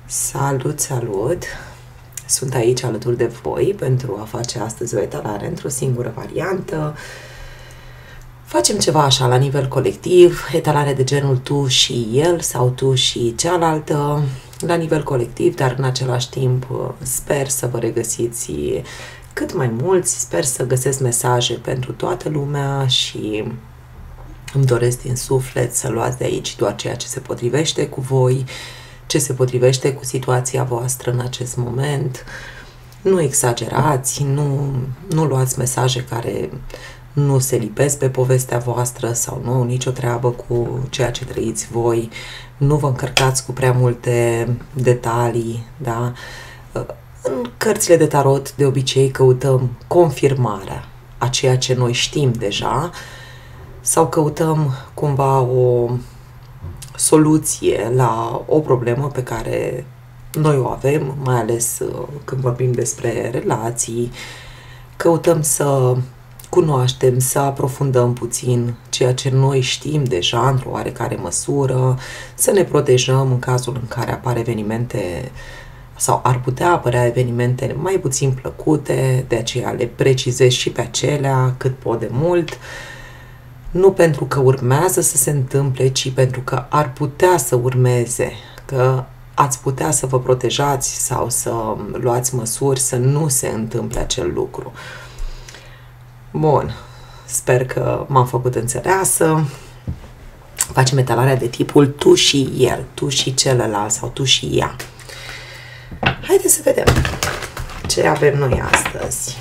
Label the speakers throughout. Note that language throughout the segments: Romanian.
Speaker 1: Salut, salut! Sunt aici alături de voi pentru a face astăzi o etalare într-o singură variantă. Facem ceva așa la nivel colectiv, etalare de genul tu și el sau tu și cealaltă, la nivel colectiv, dar în același timp sper să vă regăsiți cât mai mulți, sper să găsesc mesaje pentru toată lumea și îmi doresc din suflet să luați de aici doar ceea ce se potrivește cu voi, ce se potrivește cu situația voastră în acest moment. Nu exagerați, nu luați mesaje care nu se lipesc pe povestea voastră sau nu au nicio treabă cu ceea ce trăiți voi. Nu vă încărcați cu prea multe detalii, da? În cărțile de tarot de obicei căutăm confirmarea a ceea ce noi știm deja sau căutăm cumva o soluție la o problemă pe care noi o avem, mai ales când vorbim despre relații. Căutăm să cunoaștem, să aprofundăm puțin ceea ce noi știm deja într-o oarecare măsură, să ne protejăm în cazul în care apar evenimente sau ar putea apărea evenimente mai puțin plăcute, de aceea le precizez și pe acelea cât pot de mult. Nu pentru că urmează să se întâmple, ci pentru că ar putea să urmeze, că ați putea să vă protejați sau să luați măsuri să nu se întâmple acel lucru. Bun, sper că m-am făcut înțeleasă. Facem etalarea de tipul tu și el, tu și celălalt sau tu și ea. Haideți să vedem ce avem noi astăzi.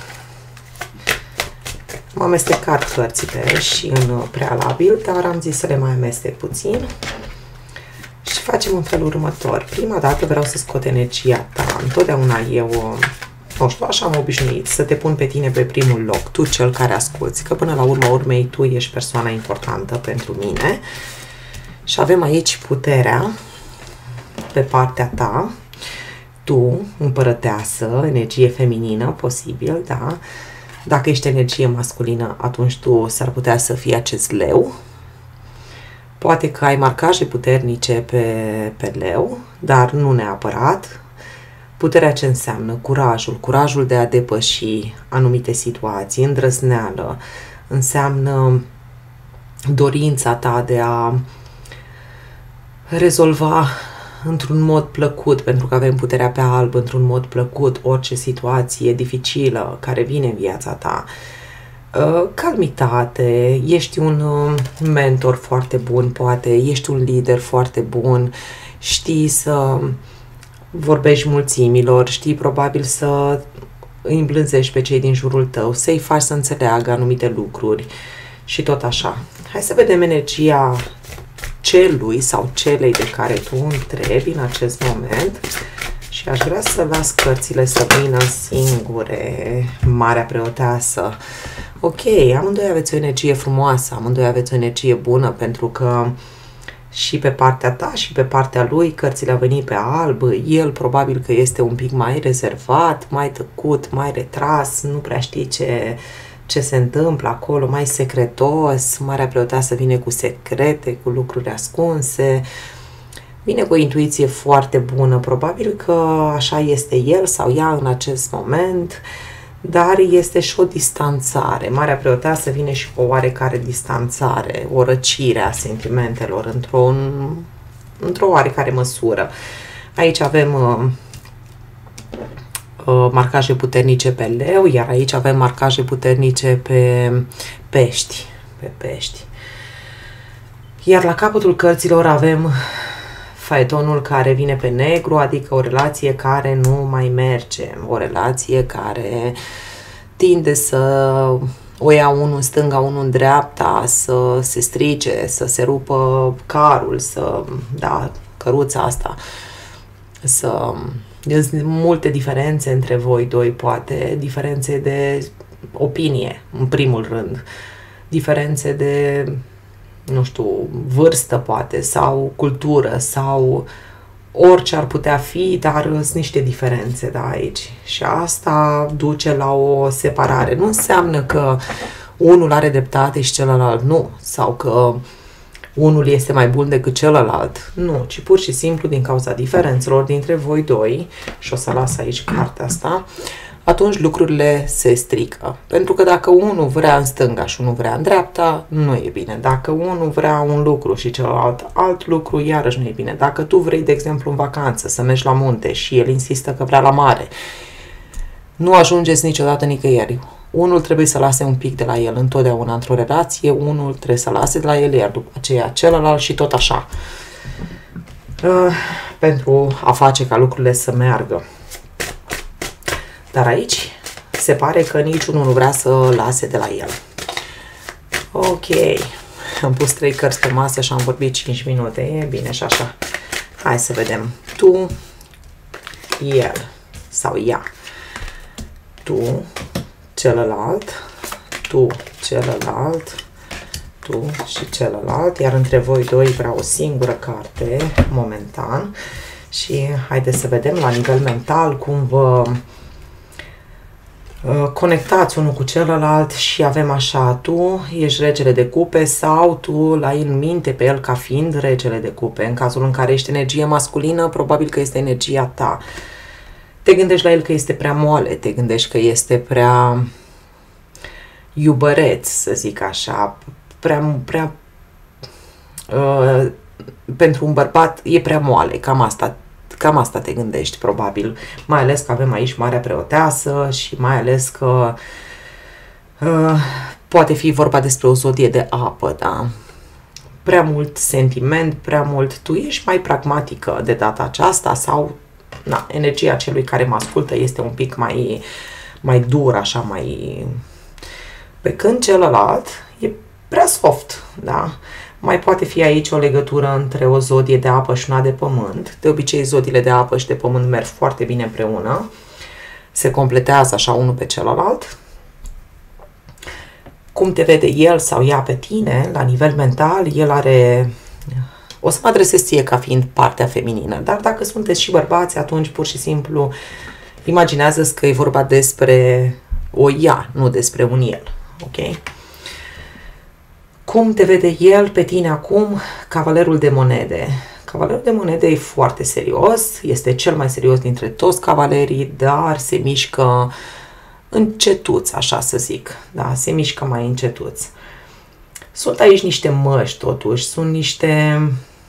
Speaker 1: M-am amestecat cărțile și în prealabil, dar am zis să le mai amestec puțin. Și facem în felul următor. Prima dată vreau să scot energia ta. Întotdeauna eu, nu știu, așa am obișnuit, să te pun pe tine pe primul loc, tu cel care asculți, că până la urma urmei tu ești persoana importantă pentru mine. Și avem aici puterea pe partea ta, tu, împărăteasă, energie feminină, posibil, da? Dacă ești energie masculină, atunci tu s-ar putea să fii acest leu. Poate că ai marcaje puternice pe leu, dar nu neapărat. Puterea ce înseamnă? Curajul de a depăși anumite situații, îndrăzneală, înseamnă dorința ta de a rezolva într-un mod plăcut, pentru că avem puterea pe alb, într-un mod plăcut, orice situație dificilă care vine în viața ta. Calmitate, ești un mentor foarte bun, poate, ești un lider foarte bun, știi să vorbești mulțimilor, știi probabil să îi îmblânzești pe cei din jurul tău, să-i faci să înțeleagă anumite lucruri și tot așa. Hai să vedem energia celui sau celei de care tu întrebi în acest moment și aș vrea să las cărțile să vină singure, Marea Preoteasă. Ok, amândoi aveți o energie frumoasă, amândoi aveți o energie bună, pentru că și pe partea ta și pe partea lui cărțile au venit pe alb. El probabil că este un pic mai rezervat, mai tăcut, mai retras, nu prea știi ce se întâmplă acolo, mai secretos. Marea Preoteasă vine cu secrete, cu lucruri ascunse, vine cu o intuiție foarte bună, probabil că așa este el sau ea în acest moment, dar este și o distanțare. Marea Preoteasă vine și cu o oarecare distanțare, o răcire a sentimentelor într-o oarecare măsură. Aici avem marcaje puternice pe leu, iar aici avem marcaje puternice pe pești. Iar la capătul cărților avem faetonul care vine pe negru, adică o relație care nu mai merge, o relație care tinde să o ia unul în stânga, unul în dreapta, să se strice, să se rupă carul, căruța asta, sunt multe diferențe între voi doi, poate, diferențe de opinie, în primul rând, diferențe de, nu știu, vârstă, poate, sau cultură, sau orice ar putea fi, dar sunt niște diferențe, da, aici. Și asta duce la o separare. Nu înseamnă că unul are dreptate și celălalt nu, sau că unul este mai bun decât celălalt. Nu, ci pur și simplu din cauza diferențelor dintre voi doi, și o să las aici cartea asta, atunci lucrurile se strică. Pentru că dacă unul vrea în stânga și unul vrea în dreapta, nu e bine. Dacă unul vrea un lucru și celălalt alt lucru, iarăși nu e bine. Dacă tu vrei, de exemplu, în vacanță să mergi la munte și el insistă că vrea la mare, nu ajungeți niciodată nicăieri. Unul trebuie să lase un pic de la el întotdeauna într-o relație, unul trebuie să lase de la el, iar după aceea celălalt și tot așa. Pentru a face ca lucrurile să meargă. Dar aici se pare că niciunul nu vrea să lase de la el. Ok. Am pus 3 cărți pe masă și am vorbit 5 minute. E bine și așa. Hai să vedem. Tu, el sau ea. Tu, celălalt, tu, celălalt, tu și celălalt. Iar între voi doi vreau o singură carte, momentan. Și haideți să vedem la nivel mental cum vă conectați unul cu celălalt și avem așa, tu ești regele de cupe sau tu l-ai în minte pe el ca fiind regele de cupe. În cazul în care ești energie masculină, probabil că este energia ta. Te gândești la el că este prea moale, te gândești că este prea iubăreț, să zic așa, pentru un bărbat e prea moale, cam asta te gândești, probabil. Mai ales că avem aici Marea Preoteasă și mai ales că poate fi vorba despre o zodie de apă, da? Prea mult sentiment, prea mult... Tu ești mai pragmatică de data aceasta sau... Na, energia celui care mă ascultă este un pic mai dur, așa, mai... Pe când celălalt e prea soft, da? Mai poate fi aici o legătură între o zodie de apă și una de pământ. De obicei, zodiile de apă și de pământ merg foarte bine împreună. Se completează așa unul pe celălalt. Cum te vede el sau ea pe tine, la nivel mental, el are... O să mă adresez ție ca fiind partea feminină, dar dacă sunteți și bărbați, atunci pur și simplu imaginează-ți că e vorba despre o ea, nu despre un el. Ok? Cum te vede el pe tine acum? Cavalerul de monede. Cavalerul de monede e foarte serios, este cel mai serios dintre toți cavalerii, dar se mișcă încetuț, așa să zic. Da, se mișcă mai încetuț. Sunt aici niște măști, totuși, sunt niște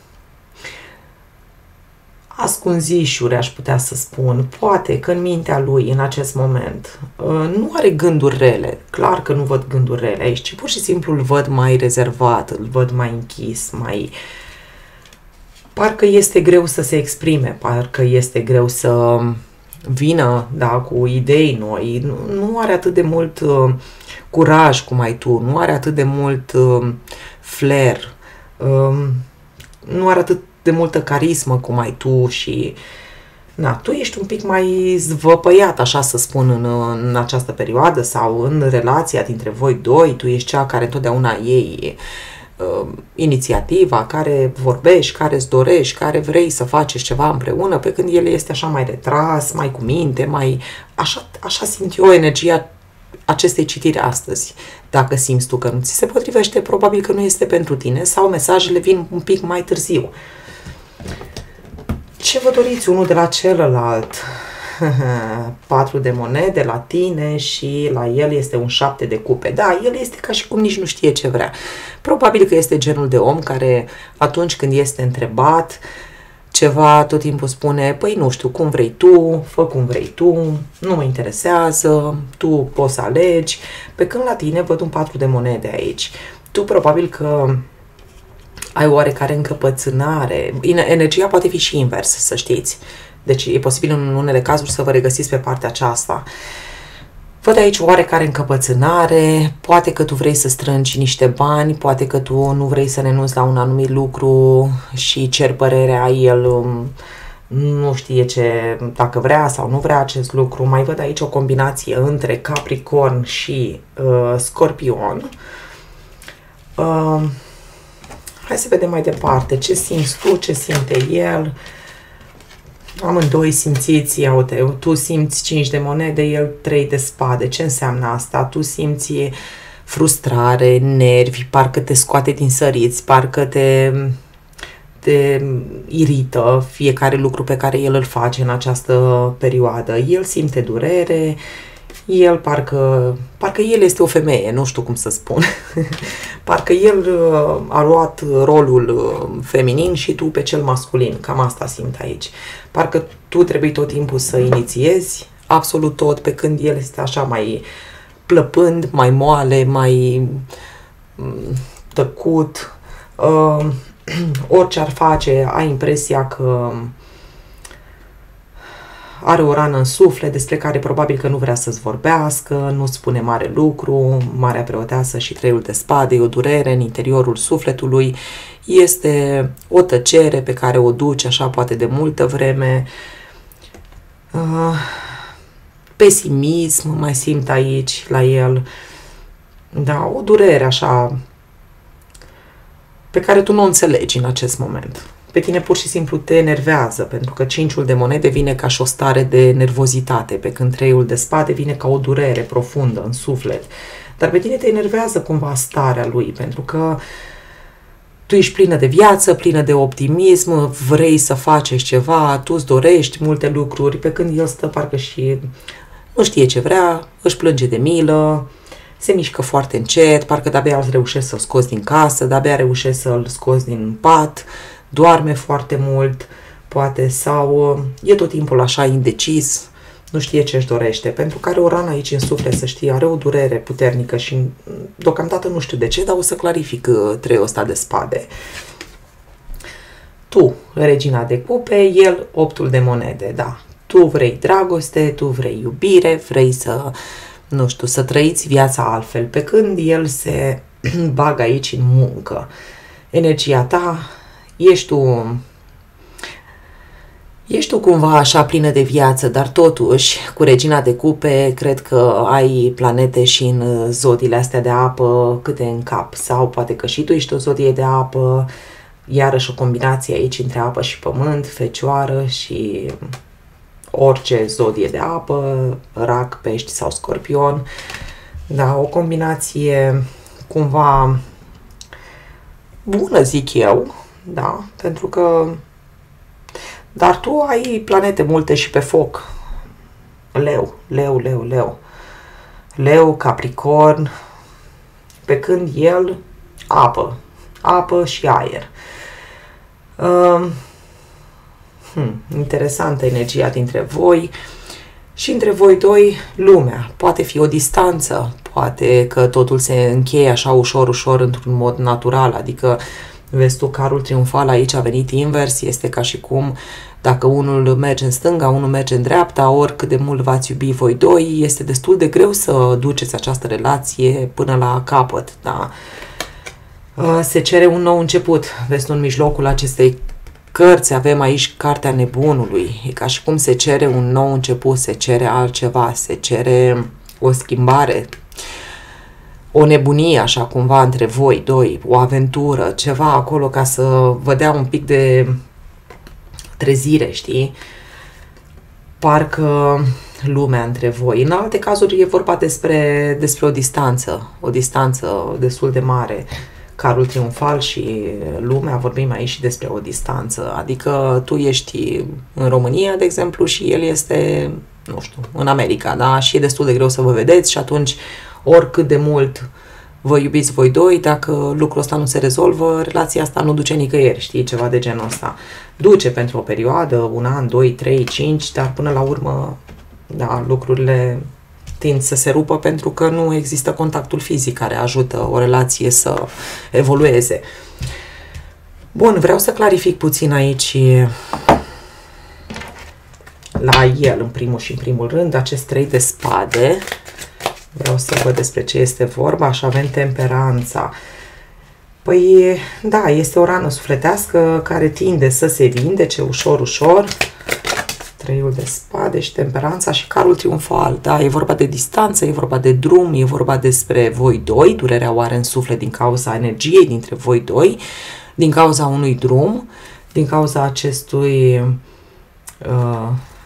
Speaker 1: ascunzișuri, aș putea să spun. Poate că în mintea lui, în acest moment, nu are gânduri rele. Clar că nu văd gânduri rele aici, ci pur și simplu îl văd mai rezervat, îl văd mai închis, mai... Parcă este greu să se exprime, parcă este greu să vină, da, cu idei noi. Nu are atât de mult curaj cum ai tu, nu are atât de mult flair, nu are atât de multă carismă cum ai tu și... Na, tu ești un pic mai zvăpăiat, așa să spun, în această perioadă sau în relația dintre voi doi. Tu ești cea care întotdeauna iei inițiativa, care vorbești, care îți dorești, care vrei să faceți ceva împreună, pe când el este așa mai retras, mai cu minte, mai... Așa simt eu energia acestei citiri astăzi. Dacă simți tu că nu ți se potrivește, probabil că nu este pentru tine sau mesajele vin un pic mai târziu. Ce vă doriți unul de la celălalt? 4 de monede la tine și la el este un 7 de cupe. Da, el este ca și cum nici nu știe ce vrea. Probabil că este genul de om care atunci când este întrebat ceva, tot timpul spune, păi nu știu, cum vrei tu, fă cum vrei tu, nu mă interesează, tu poți să alegi. Pe când la tine văd un 4 de monede aici. Tu probabil că ai oarecare încăpățânare. Energia poate fi și invers, să știți. Deci e posibil în unele cazuri să vă regăsiți pe partea aceasta. Văd aici oarecare încăpățânare, poate că tu vrei să strângi niște bani, poate că tu nu vrei să renunți la un anumit lucru și ceri părerea, el nu știe dacă vrea sau nu vrea acest lucru. Mai văd aici o combinație între Capricorn și Scorpion. Hai să vedem mai departe. Ce simți tu, ce simte el? Amândoi simțiți, ia uite, tu simți 5 de monede, el 3 de spade. Ce înseamnă asta? Tu simți frustrare, nervi, parcă te scoate din săriți, parcă te irită fiecare lucru pe care el îl face în această perioadă. El simte durere, el parcă el este o femeie, nu știu cum să spun. Parcă el a luat rolul feminin și tu pe cel masculin. Cam asta simt aici. Parcă tu trebuie tot timpul să inițiezi absolut tot, pe când el este așa mai plăpând, mai moale, mai tăcut. Orice ar face, ai impresia că are o rană în suflet despre care probabil că nu vrea să-ți vorbească, nu spune mare lucru, Marea Preoteasă și Treiul de Spade, e o durere în interiorul sufletului, este o tăcere pe care o duce așa poate de multă vreme, pesimism mai simt aici la el, da, o durere așa pe care tu nu o înțelegi în acest moment. Pe tine pur și simplu te enervează, pentru că 5-ul de monede vine ca și o stare de nervozitate, pe când 3-ul de spade vine ca o durere profundă în suflet. Dar pe tine te enervează cumva starea lui, pentru că tu ești plină de viață, plină de optimism, vrei să faci ceva, tu îți dorești multe lucruri, pe când el stă parcă și nu știe ce vrea, își plânge de milă, se mișcă foarte încet, parcă de-abia reușești să-l scoți din casă, de-abia reușești să-l scoți din pat, doarme foarte mult, poate, sau e tot timpul așa indecis, nu știe ce își dorește, pentru că are o rană aici în suflet, să știi, are o durere puternică și deocamdată nu știu de ce, dar o să clarific treiul ăsta de spade. Tu, regina de cupe, el 8-ul de monede, da. Tu vrei dragoste, tu vrei iubire, vrei să, nu știu, să trăiți viața altfel, pe când el se bagă aici în muncă. Energia ta, ești tu cumva așa plină de viață, dar totuși, cu regina de cupe, cred că ai planete și în zodiile astea de apă câte în cap. Sau poate că și tu ești o zodie de apă, iarăși o combinație aici între apă și pământ, Fecioară și orice zodie de apă, Rac, Pești sau Scorpion. Da, o combinație cumva bună, zic eu, da, pentru că dar tu ai planete multe și pe foc. Leu, Capricorn, pe când el apă și aer. Interesantă energia dintre voi și între voi doi lumea. Poate fi o distanță, poate că totul se încheie așa ușor într-un mod natural, adică vezi tu, carul triumfal aici a venit invers, este ca și cum dacă unul merge în stânga, unul merge în dreapta, oricât de mult v-ați iubi voi doi, este destul de greu să duceți această relație până la capăt, da? Se cere un nou început. Vezi tu, în mijlocul acestei cărți avem aici Cartea Nebunului. E ca și cum se cere un nou început, se cere altceva, se cere o schimbare, o nebunie așa cumva între voi doi, o aventură, ceva acolo ca să vă dea un pic de trezire, știi? Parcă lumea între voi. În alte cazuri e vorba despre o distanță destul de mare. Carul triumfal și lumea, vorbim aici și despre o distanță. Adică tu ești în România, de exemplu, și el este, nu știu, în America, da? Și e destul de greu să vă vedeți și atunci oricât de mult vă iubiți voi doi, dacă lucrul ăsta nu se rezolvă, relația asta nu duce nicăieri, știi, ceva de genul ăsta. Duce pentru o perioadă, 1 an, 2, 3, 5, dar până la urmă, da, lucrurile tind să se rupă pentru că nu există contactul fizic care ajută o relație să evolueze. Bun, vreau să clarific puțin aici la el, în primul rând, acest 3 de spade. Vreau să văd despre ce este vorba și avem temperanța. Păi, da, este o rană sufletească care tinde să se vindece ușor. 3-ul de spade și temperanța și carul triumfal. Da, e vorba de distanță, e vorba de drum, e vorba despre voi doi, durerea o are în suflet din cauza energiei dintre voi doi, din cauza unui drum, din cauza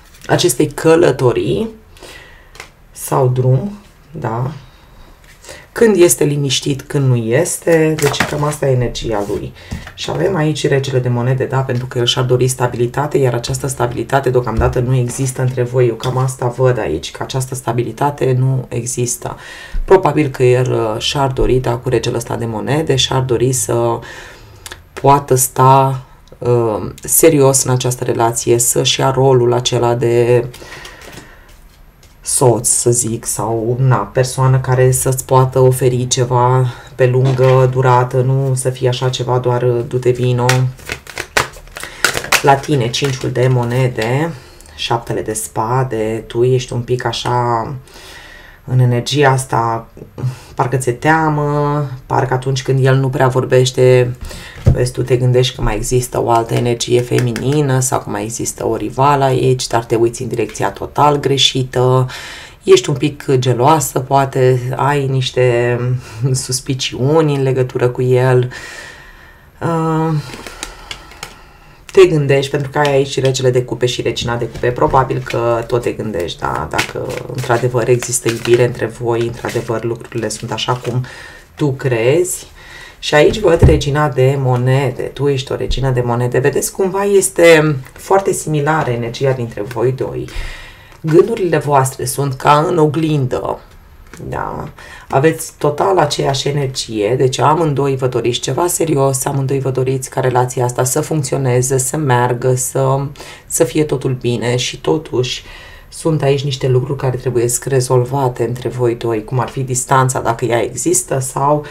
Speaker 1: acestei călătorii sau drum, da, când este liniștit, când nu este, deci cam asta e energia lui. Și avem aici regele de monede, da, pentru că el și-ar dori stabilitate, iar această stabilitate deocamdată nu există între voi. Eu cam asta văd aici, că această stabilitate nu există. Probabil că el și-ar dori, da, cu regele ăsta de monede, și-ar dori să poată sta serios în această relație, să-și ia rolul acela de soț, să zic, sau persoană care să-ți poată oferi ceva pe lungă durată, nu să fie așa ceva doar du-te vino. La tine, 5-ul de monede, 7-le de spade, tu ești un pic așa în energia asta, parcă ți-e teamă, parcă atunci când el nu prea vorbește, vezi, tu te gândești că mai există o altă energie feminină sau că mai există o rivală aici, dar te uiți în direcția total greșită, ești un pic geloasă, poate ai niște suspiciuni în legătură cu el, te gândești, pentru că ai aici regele de cupe și regina de cupe, probabil că tot te gândești, da? Dacă într-adevăr există iubire între voi, într-adevăr lucrurile sunt așa cum tu crezi. Și aici văd regina de monede, tu ești o regină de monede, vedeți cumva este foarte similară energia dintre voi doi. Gândurile voastre sunt ca în oglindă, da? Aveți total aceeași energie, deci amândoi vă doriți ceva serios, amândoi vă doriți ca relația asta să funcționeze, să meargă, să fie totul bine și totuși sunt aici niște lucruri care trebuie rezolvate între voi doi, cum ar fi distanța, dacă ea există, sau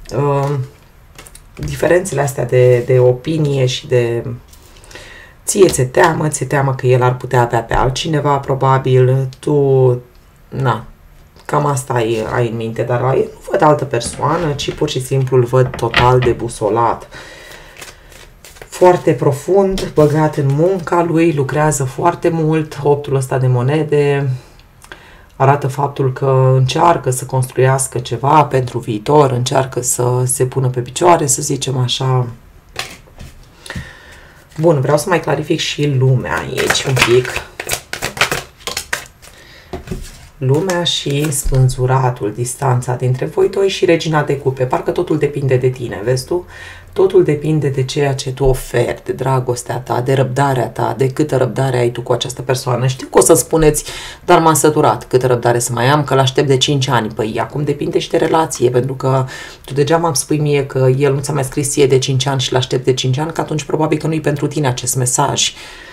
Speaker 1: diferențele astea de opinie și de ție ți-e teamă că el ar putea avea pe altcineva, probabil, tu, cam asta ai în minte, dar nu văd altă persoană, ci pur și simplu îl văd total debusolat. Foarte profund, băgat în munca lui, lucrează foarte mult, 8-ul ăsta de monede arată faptul că încearcă să construiască ceva pentru viitor, încearcă să se pună pe picioare, să zicem așa. Bun, vreau să mai clarific și lumea aici un pic. Lumea și spânzuratul, distanța dintre voi doi și regina de cupe. Parcă totul depinde de tine, vezi tu? Totul depinde de ceea ce tu oferi, de dragostea ta, de răbdarea ta, de câtă răbdare ai tu cu această persoană. Știu că o să spuneți, dar m-am săturat, câtă răbdare să mai am, că l-aștept de 5 ani. Păi acum depinde și de relație, pentru că tu degeaba îmi spui mie că el nu ți-a mai scris ție de 5 ani și l-aștept de 5 ani, că atunci probabil că nu-i pentru tine acest mesaj.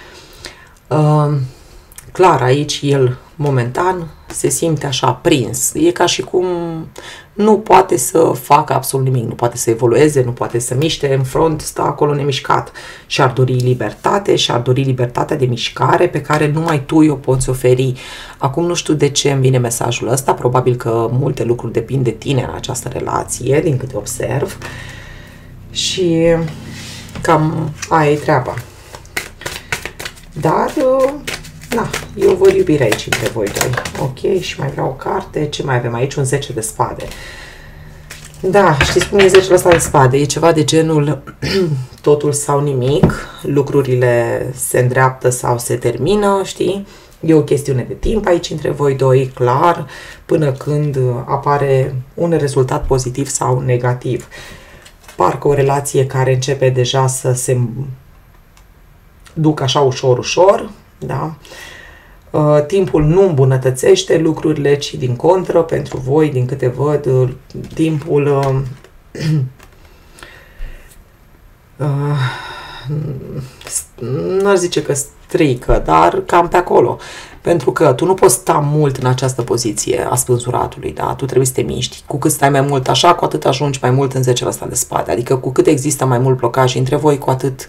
Speaker 1: Clar, aici el momentan se simte așa prins. E ca și cum nu poate să facă absolut nimic, nu poate să evolueze, nu poate să miște, în front stă acolo nemișcat. Și-ar dori libertate, și-ar dori libertatea de mișcare pe care numai tu o poți oferi. Acum nu știu de ce îmi vine mesajul ăsta, probabil că multe lucruri depind de tine în această relație, din câte observ. Și cam aia e treaba. Dar eu văd iubire aici între voi doi. Ok, și mai vreau o carte. Ce mai avem aici? Un 10 de spade. Da, știți cum e 10 ăsta de spade? E ceva de genul totul sau nimic. Lucrurile se îndreaptă sau se termină, știi? E o chestiune de timp aici între voi doi, clar, până când apare un rezultat pozitiv sau negativ. Parcă o relație care începe deja să se ducă așa ușor, ușor, da? Timpul nu îmbunătățește lucrurile, ci din contră, pentru voi, din câte văd, timpul n-ar zice că strică, dar cam pe acolo. Pentru că tu nu poți sta mult în această poziție a spânzuratului, da? Tu trebuie să te miști. Cu cât stai mai mult așa, cu atât ajungi mai mult în 10 ăsta de spade. Adică cu cât există mai mult blocaj între voi, cu atât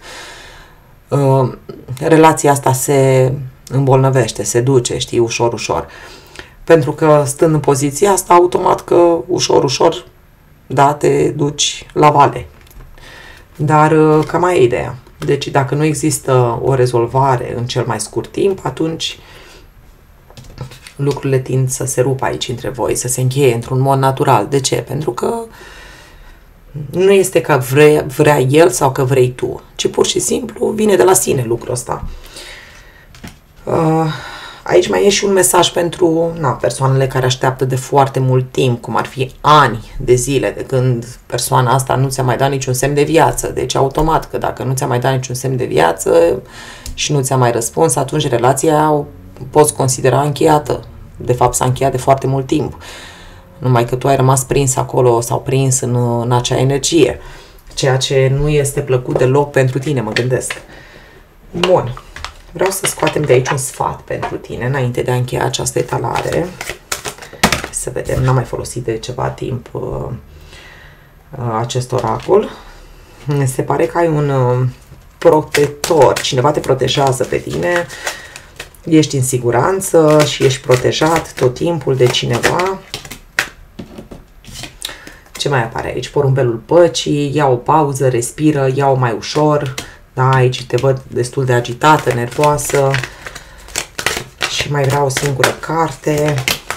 Speaker 1: relația asta se îmbolnăvește, se duce, știi, ușor, ușor. Pentru că stând în poziția asta, automat că ușor, ușor, da, te duci la vale. Dar cam mai e ideea. Deci dacă nu există o rezolvare în cel mai scurt timp, atunci lucrurile tind să se rupă aici între voi, să se încheie într-un mod natural. De ce? Pentru că nu este că vrea el sau că vrei tu, ci pur și simplu vine de la sine lucrul ăsta. Aici mai e și un mesaj pentru persoanele care așteaptă de foarte mult timp, cum ar fi ani de zile, de când persoana asta nu ți-a mai dat niciun semn de viață. Deci automat că dacă nu ți-a mai dat niciun semn de viață și nu ți-a mai răspuns, atunci relația o poți considera încheiată. De fapt s-a încheiat de foarte mult timp. Numai că tu ai rămas prins acolo sau prins în acea energie. Ceea ce nu este plăcut deloc pentru tine, mă gândesc. Bun. Vreau să scoatem de aici un sfat pentru tine, înainte de a încheia această etalare. Să vedem, n-am mai folosit de ceva timp acest oracol. Se pare că ai un protector, cineva te protejează pe tine, ești în siguranță și ești protejat tot timpul de cineva. Ce mai apare aici? Porumbelul păcii, ia o pauză, respiră, ia-o mai ușor. Da, aici te văd destul de agitată, nervoasă. Și mai vreau o singură carte.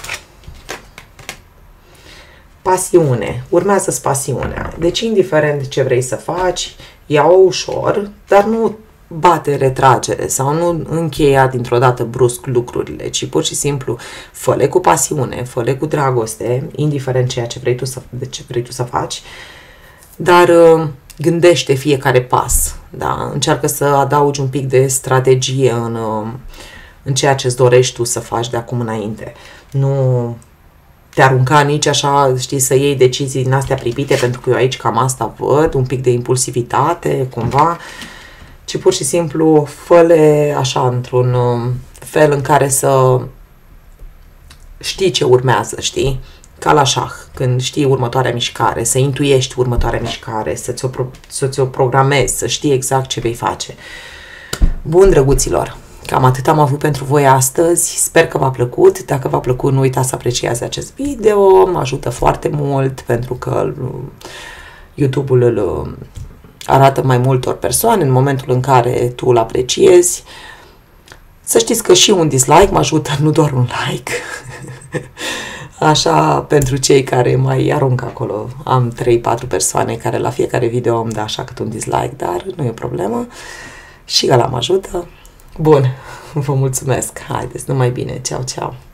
Speaker 1: Pasiune. Urmează-ți pasiunea. Deci, indiferent ce vrei să faci, ia-o ușor, dar nu bate retragere sau nu încheia dintr-o dată brusc lucrurile, ci pur și simplu fă-le cu pasiune, fă-le cu dragoste, indiferent ceea ce vrei tu să faci, dar gândește fiecare pas, da? Încearcă să adaugi un pic de strategie în ceea ce îți dorești tu să faci de acum înainte. Nu te arunca nici așa, știi, să iei decizii din astea pripite, pentru că eu aici cam asta văd, un pic de impulsivitate, cumva, ci pur și simplu fă-le așa, într-un fel în care să știi ce urmează, știi? Ca la șah, când știi următoarea mișcare, să intuiești următoarea mișcare, să ți-o programezi, să știi exact ce vei face. Bun, drăguților, cam atât am avut pentru voi astăzi. Sper că v-a plăcut. Dacă v-a plăcut, nu uitați să apreciați acest video. Mă ajută foarte mult pentru că YouTube-ul îl arată mai multor persoane în momentul în care tu îl apreciezi. Să știți că și un dislike mă ajută, nu doar un like. Așa, pentru cei care mai aruncă acolo, am 3-4 persoane care la fiecare video îmi dă așa cât un dislike, dar nu e o problemă. Și ăla mă ajută. Bun, vă mulțumesc. Haideți, numai bine. Ceau, ceau.